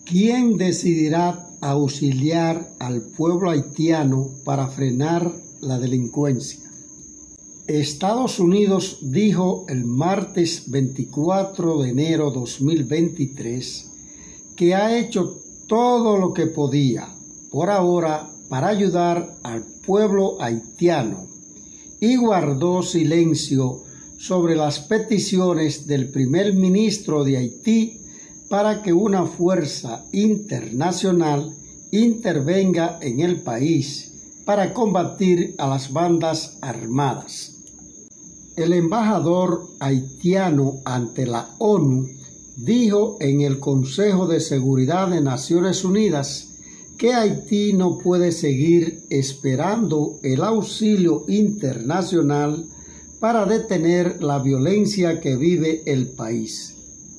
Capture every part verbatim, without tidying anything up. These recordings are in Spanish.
¿Quién decidirá auxiliar al pueblo haitiano para frenar la delincuencia? Estados Unidos dijo el martes veinticuatro de enero de dos mil veintitrés que ha hecho todo lo que podía por ahora para ayudar al pueblo haitiano y guardó silencio sobre las peticiones del primer ministro de Haití para que una fuerza internacional intervenga en el país para combatir a las bandas armadas. El embajador haitiano ante la ONU dijo en el Consejo de Seguridad de Naciones Unidas que Haití no puede seguir esperando el auxilio internacional para detener la violencia que vive el país.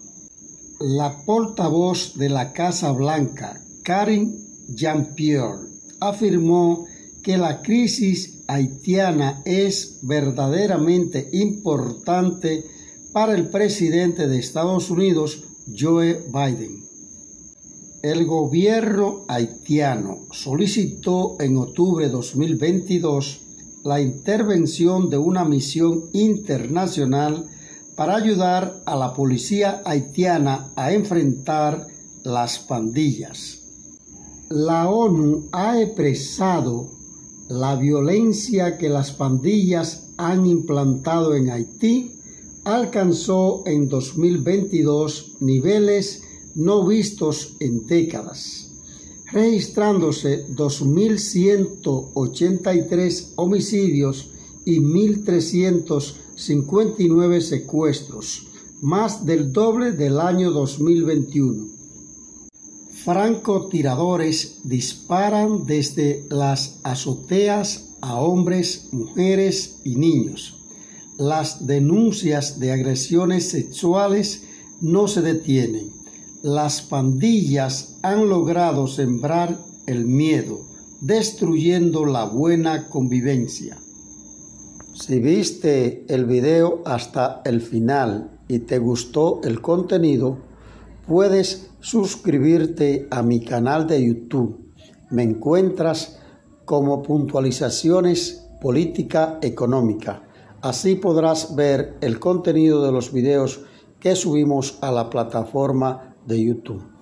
La portavoz de la Casa Blanca, Karine Jean-Pierre, afirmó que la crisis haitiana es verdaderamente importante para el presidente de Estados Unidos, Joe Biden. El gobierno haitiano solicitó en octubre de dos mil veintidós la intervención de una misión internacional para ayudar a la policía haitiana a enfrentar las pandillas. La ONU ha expresado la violencia que las pandillas han implantado en Haití alcanzó en dos mil veintidós niveles no vistos en décadas, registrándose dos mil ciento ochenta y tres homicidios y mil trescientos cincuenta y nueve secuestros, más del doble del año dos mil veintiuno. Francotiradores disparan desde las azoteas a hombres, mujeres y niños. Las denuncias de agresiones sexuales no se detienen. Las pandillas han logrado sembrar el miedo, destruyendo la buena convivencia. Si viste el video hasta el final y te gustó el contenido, puedes suscribirte a mi canal de YouTube. Me encuentras como Puntualizaciones Política Económica. Así podrás ver el contenido de los videos que subimos a la plataforma de YouTube.